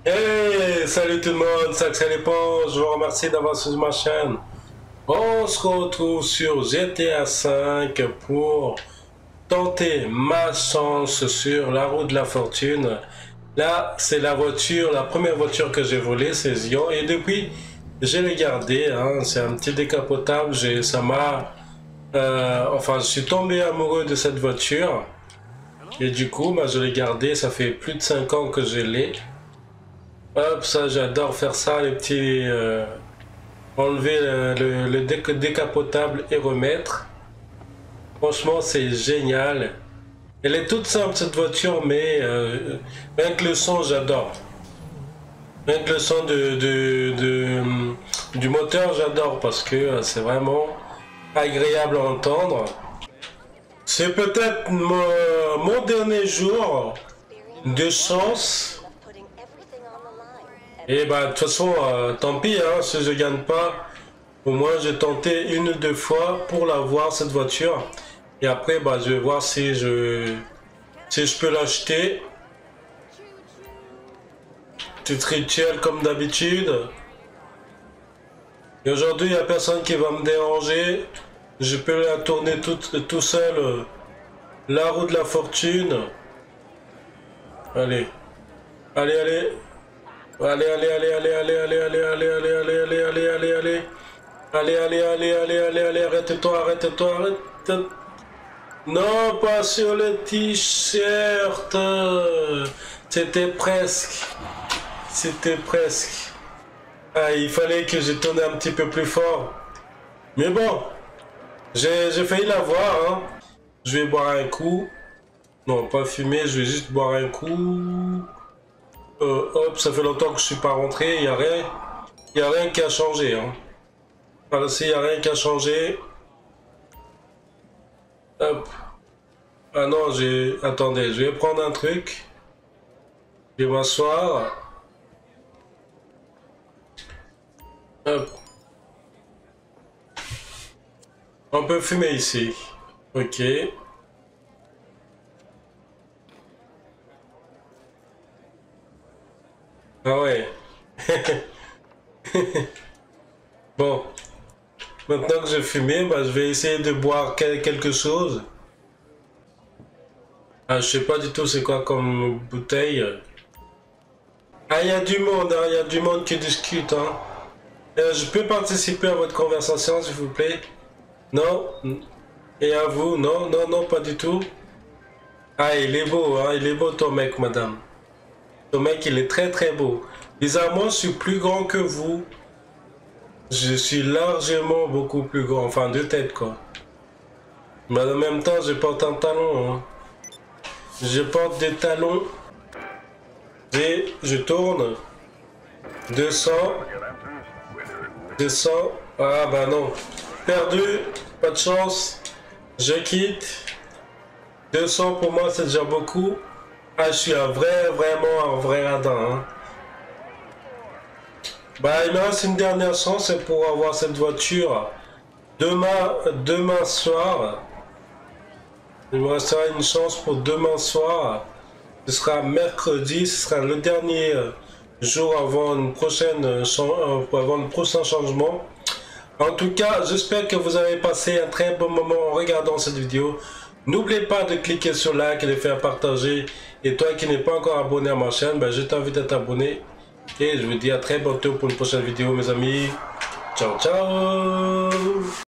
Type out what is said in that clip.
Hey, salut tout le monde, c'est Axel Éponge, je vous remercie d'avoir suivi ma chaîne. On se retrouve sur GTA 5 pour tenter ma chance sur la route de la fortune. Là, c'est la voiture, la première voiture que j'ai volée, c'est Zion, et depuis, je l'ai gardée, hein, c'est un petit décapotable, ça m'a... enfin, je suis tombé amoureux de cette voiture, et du coup, bah, je l'ai gardée, ça fait plus de 5 ans que je l'ai. Hop, ça j'adore faire ça, les petits... enlever le décapotable et remettre. Franchement, c'est génial. Elle est toute simple cette voiture, mais rien que le son, j'adore. Rien que le son du moteur, j'adore parce que c'est vraiment agréable à entendre. C'est peut-être mon dernier jour de chance. Et bah de toute façon, tant pis, hein, si je gagne pas, au moins j'ai tenté une ou deux fois pour l'avoir cette voiture. Et après, bah je vais voir si je peux l'acheter. Petit rituel comme d'habitude. Et aujourd'hui, il n'y a personne qui va me déranger. Je peux la tourner tout seul. La roue de la fortune. Allez. Allez, allez. Allez, allez, allez, allez, allez, allez, allez, allez, allez, allez, allez, allez, allez, allez. Allez, allez, allez, allez, allez, allez, arrête-toi, arrête-toi, arrête. Non, pas sur le t-shirt. C'était presque. C'était presque. Ah, il fallait que je tourne un petit peu plus fort. Mais bon, j'ai failli l'avoir, hein. Je vais boire un coup. Non, pas fumer, je vais juste boire un coup. Hop, ça fait longtemps que je suis pas rentré, il n'y a rien qui a changé, hein. Par ici, il n'y a rien qui a changé. Hop. Ah non, attendez, je vais prendre un truc. Je vais m'asseoir. Hop. On peut fumer ici. Ok. Ah ouais. Bon. Maintenant que j'ai fumé, bah, je vais essayer de boire quelque chose. Ah, je sais pas du tout c'est quoi comme bouteille. Ah, il y a du monde, hein, il y a du monde qui discute, hein. Je peux participer à votre conversation, s'il vous plaît? Non? Et à vous? Non, non, non, pas du tout. Ah, il est beau, hein, il est beau ton mec, madame. Ton mec, il est très très beau. Bizarrement, je suis plus grand que vous. Je suis largement beaucoup plus grand, enfin de tête quoi. Mais en même temps, je porte un talon, hein. Je porte des talons. Et je tourne. 200. 200. Ah bah non. Perdu. Pas de chance. Je quitte. 200 pour moi, c'est déjà beaucoup. Ah, je suis vraiment un vrai radin, hein. Bah, il me reste une dernière chance pour avoir cette voiture. Demain soir. Il me restera une chance pour demain soir. Ce sera mercredi, ce sera le dernier jour avant le prochain changement. En tout cas, j'espère que vous avez passé un très bon moment en regardant cette vidéo. N'oubliez pas de cliquer sur like et de faire partager. Et toi qui n'es pas encore abonné à ma chaîne, ben, je t'invite à t'abonner. Et je vous dis à très bientôt pour une prochaine vidéo, mes amis. Ciao, ciao!